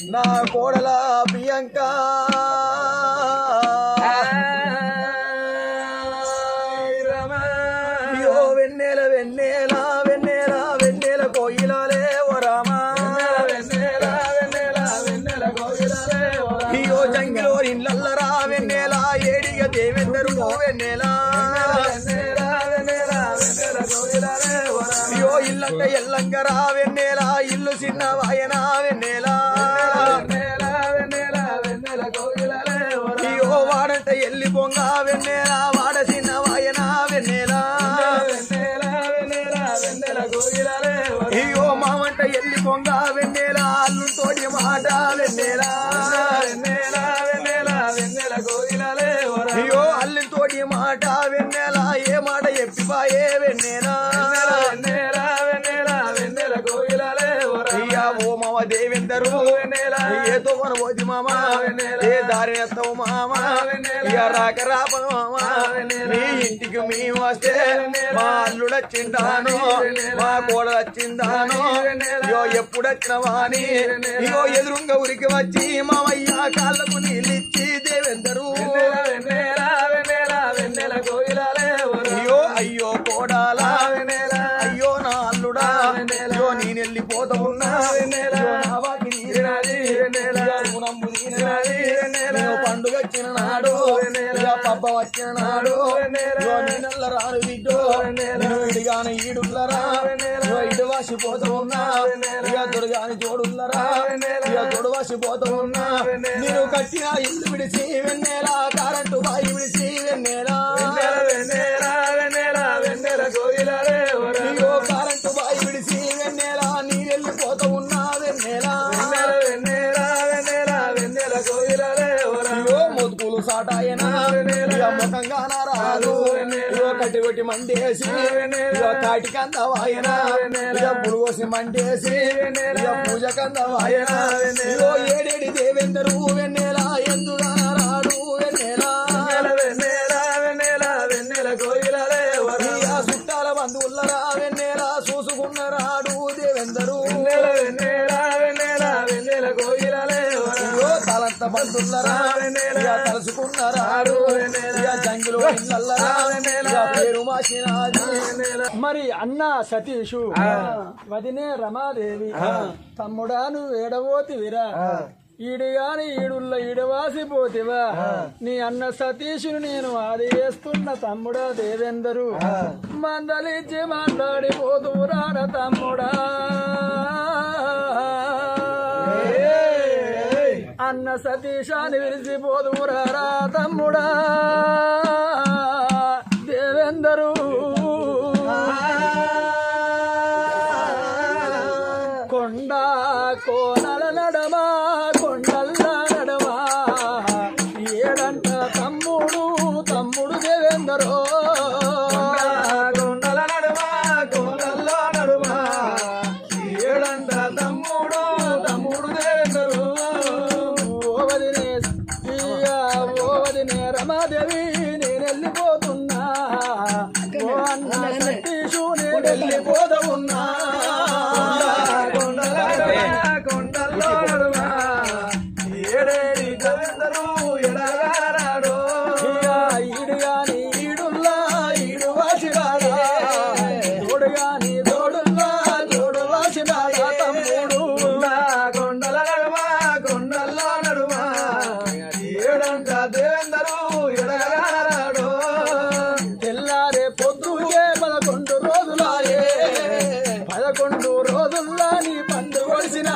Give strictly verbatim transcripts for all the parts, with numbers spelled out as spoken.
నా కోడల ప్రియాంక వెన్నెల వెన్నెల వెన్నెల వెన్నెల కోయిలాలే ఓ రామా అయ్యో జంగిలో ఇళ్ళల్లరా వెన్నెల ఏడిగ దేవేందరు వెన్నెల అయ్యో ఇల్లంట ఎల్లంగరా వెన్నెల ఇల్లు చిన్న వాయన వెన్నెల అయ్యో వాడంట ఎల్లి పొంగ వెన్నెల వాడ చిన్న వాయన వెన్నెల అయ్యో మామంట ఎల్లి పొంగ వెన్నెల అల్లు తోడి మాట వెన్నెల అయ్యో అల్లు తోడి మాట వెన్నెల ఏ మాట ఎప్పిపాయే వెన్నెల అయ్యా ఓ మామ దేవేందరు ఏదో మన ఓది మామ ఏ దారి ఎత్తావు మామ ఇక రాక రాప మామ నీ ఇంటికి మేము వస్తే మా అల్లుడు వచ్చిందాను మా కోడ వచ్చిందాను ఇయో ఎప్పుడు వచ్చినవా అని ఇయో ఎదురుంగ ఉరికి వచ్చి మామయ్య కాళ్ళకు నీళ్ళిచ్చి దేవేందరు అయ్యో అయ్యో కోడాలా అయ్యో నా అల్లుడా అయ్యో నేనెళ్ళిపోతా ఉన్నా పండుగ వచ్చిన నాడు పబ్బ వచ్చిన నాడు నల్ల రాను బిడ్డో ఇడిగాని ఈడుల్లరా ఇడు వాసిపోతా ఉన్నా ఇక దొరగాని జోడుల్లరా ఇక తొడు వాసిపోతా ఉన్నా నేను కట్టిన ఇల్లు విడిచి వెన్నెల కరెంటు బాయి విడిచి వెన్నెల అయ్యో కరెంటు బాయి విడిచి వెన్నెల నీరెళ్ళిపోతా ఉన్నా వెన్నెల మొదుకులు సాటాయనా ముఖంగా రాదు కట్టి కొట్టి మండేసి కాటి కంద వాయన పురుగోసి మండేసి పూజ కంద వాయన ఏడేడి దేవేందరు వెన్నెల ఎందుగా రాడు వెన్నెల చుట్టాల బంధువుల్లరా వెన్నెల చూసుకున్న రాడు దేవేందరు తలంత బంధువుల్లరా తలుసుకున్న రాడు జంగులు పేరు మాసినాది. మరి అన్న సతీషు వదినే రమాదేవి తమ్ముడా నువ్వు ఏడవోతివిరా ఈడుగాని ఈడుల్ల ఈడవాసిపోతివా నీ అన్న సతీషుని నేను ఆది వేస్తున్న తమ్ముడా దేవేందరు మందలిచ్చి మాట్లాడిపోతురా తమ్ముడా అన్న సతీశాన్ని విరిసిపోతురా తమ్ముడా దేవేందరు కొండ కోనల నడమా కొండల్ల నడమా ఏడంట తమ్ముడు తమ్ముడు దేవేందరు కొండల నడమా కోనల్ల నడమా ఏడంట తమ్ముడు తమ్ముడు దేవేందరు ఓవదినే ఓవదినే రమాదేవి నేనెళ్ళిపోతున్నా ఓ అన్న సతీషు నేనెళ్ళిపోతా ఉన్నా కొండల్లో ఏడేడి దేవేందరు ఎడగారాడు ఈడుగాని ఈడుల్లా ఈడు వాసిరాడా తోడుగాని తోడుల్లా తోడు వాసిరాడా తమ్ముడు కొండల నడుమా కొండల్లో నడుమా ఏడంట దేవేందరు ఎడగారాడు తెల్లారే పొద్దుగే పదకొండు రోజులాయే పదకొండు రోజుల్లా నీ పండు కొడిసిన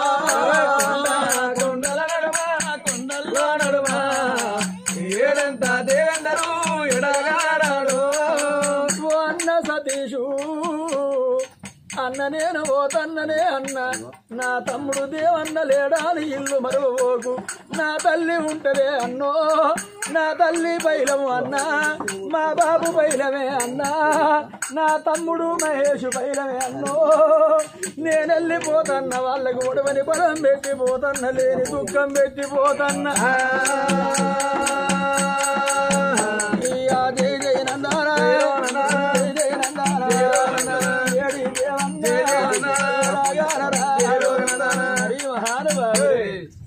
కొండల నడుమా కొండల్లో నడుమా ఏడంత దేవేందరు ఎడగారాడు అన్న సతీషు అన్న నేను పోతన్ననే అన్న నా తమ్ముడు దేవన్న లేడాని ఇల్లు మరువోకు నా తల్లి ఉంటలే అన్నో నా తల్లి బైలము అన్న మా బాబు బైలమే అన్నా నా తమ్ముడు మహేష్ బైలమే అన్నో నేనెళ్ళిపోతన్న వాళ్ళకు ఒడవని బలం పెట్టిపోతన్న లేని దుఃఖం పెట్టిపోతన్న జయ జయ నందారా జయ జయ నందారా ఏడి దేవన్న హరి మహానుభ బాబు